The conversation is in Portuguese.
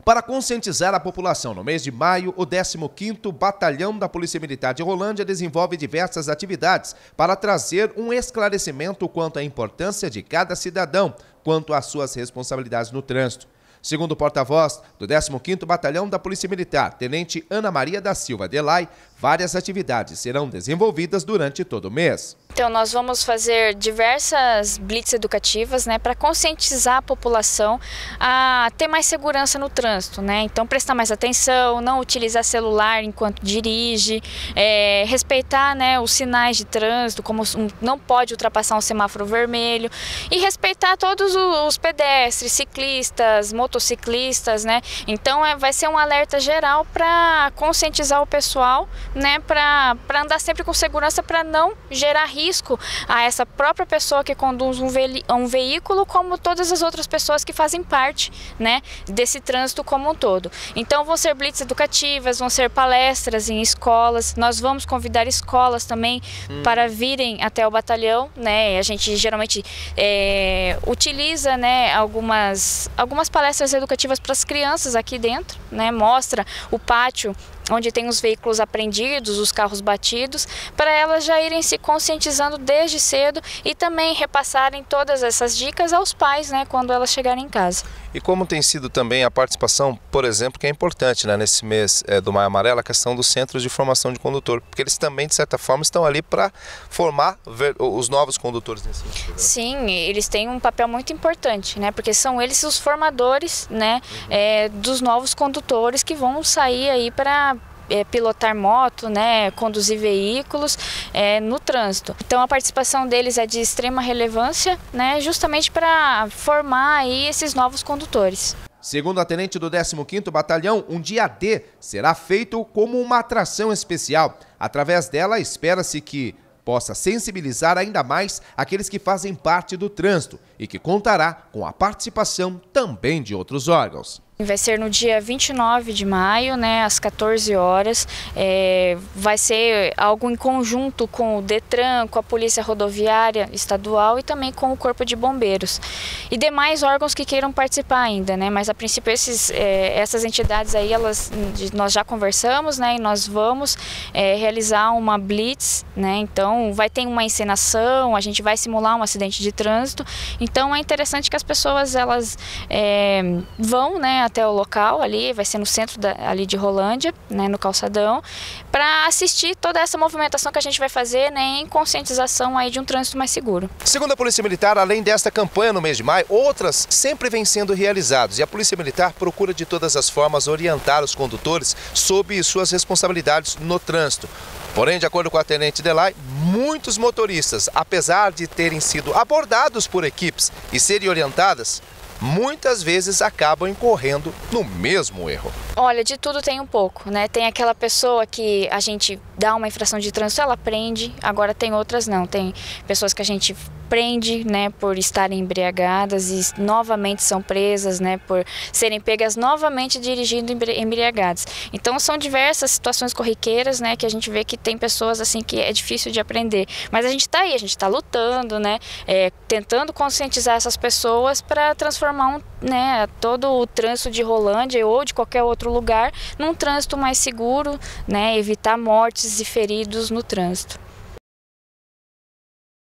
Para conscientizar a população, no mês de maio, o 15º Batalhão da Polícia Militar de Rolândia desenvolve diversas atividades para trazer um esclarecimento quanto à importância de cada cidadão, quanto às suas responsabilidades no trânsito. Segundo o porta-voz do 15º Batalhão da Polícia Militar, Tenente Ana Maria da Silva Delay, várias atividades serão desenvolvidas durante todo o mês. Então nós vamos fazer diversas blitz educativas, para conscientizar a população a ter mais segurança no trânsito, Então prestar mais atenção, não utilizar celular enquanto dirige, respeitar, os sinais de trânsito, como não pode ultrapassar um semáforo vermelho, e respeitar todos os pedestres, ciclistas, motociclistas, Então vai ser um alerta geral para conscientizar o pessoal, para andar sempre com segurança, para não gerar risco a essa própria pessoa que conduz um veículo, como todas as outras pessoas que fazem parte, desse trânsito como um todo. Então vão ser blitz educativas, vão ser palestras em escolas, nós vamos convidar escolas também para virem até o batalhão, A gente geralmente utiliza, algumas palestras educativas para as crianças aqui dentro, Mostra o pátio onde tem os veículos apreendidos, os carros batidos, para elas já irem se conscientizando desde cedo e também repassarem todas essas dicas aos pais, quando elas chegarem em casa. E como tem sido também a participação, por exemplo, que é importante, nesse mês do Maio Amarelo, a questão dos centros de formação de condutor, porque eles também, de certa forma, estão ali para formar os novos condutores nesse sentido. Sim, eles têm um papel muito importante, porque são eles os formadores, dos novos condutores que vão sair aí para pilotar moto, conduzir veículos no trânsito. Então a participação deles é de extrema relevância, justamente para formar aí esses novos condutores. Segundo a tenente do 15º Batalhão, um dia D será feito como uma atração especial. Através dela, espera-se que possa sensibilizar ainda mais aqueles que fazem parte do trânsito e que contará com a participação também de outros órgãos. Vai ser no dia 29 de maio, às 14 horas. Vai ser algo em conjunto com o Detran, com a Polícia Rodoviária Estadual e também com o Corpo de Bombeiros. E demais órgãos que queiram participar ainda, Mas a princípio essas entidades aí, nós já conversamos, e nós vamos realizar uma blitz, Então vai ter uma encenação, a gente vai simular um acidente de trânsito. Então é interessante que as pessoas vão, até o local ali, vai ser no centro ali de Rolândia, no calçadão, para assistir toda essa movimentação que a gente vai fazer, em conscientização aí de um trânsito mais seguro. Segundo a Polícia Militar, além desta campanha no mês de maio, outras sempre vêm sendo realizadas e a Polícia Militar procura de todas as formas orientar os condutores sobre suas responsabilidades no trânsito. Porém, de acordo com a Tenente Delay, muitos motoristas, apesar de terem sido abordados por equipes e serem orientadas, muitas vezes acabam incorrendo no mesmo erro. Olha, de tudo tem um pouco, Tem aquela pessoa que a gente dá uma infração de trânsito, ela prende, agora tem outras não. Tem pessoas que a gente prende, por estarem embriagadas e novamente são presas, por serem pegas novamente dirigindo embriagadas. Então são diversas situações corriqueiras, que a gente vê que tem pessoas assim que é difícil de aprender. Mas a gente está aí, a gente está lutando, tentando conscientizar essas pessoas para transformar todo o trânsito de Rolândia ou de qualquer outro lugar num trânsito mais seguro, evitar mortes e feridos no trânsito.